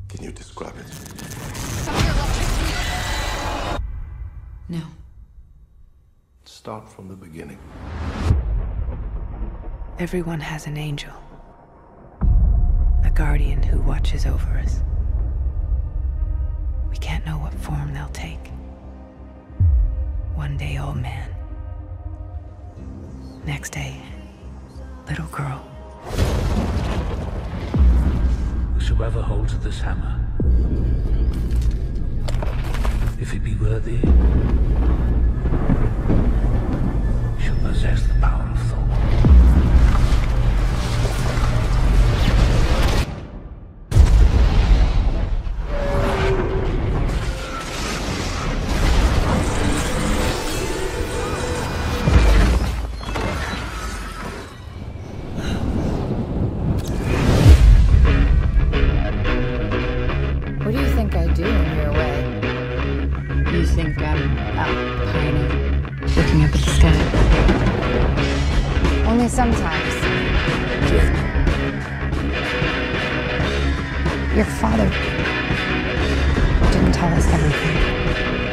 Can you describe it? No. Start from the beginning. Everyone has an angel. A guardian who watches over us. We can't know what form they'll take. One day, old man. Next day, little girl. Whosoever holds this hammer, if he be worthy, shall possess the power of Thor. What do you think I do when you're away? You think I'm out pining, looking up at the sky? Only sometimes. Jane. Your father didn't tell us everything.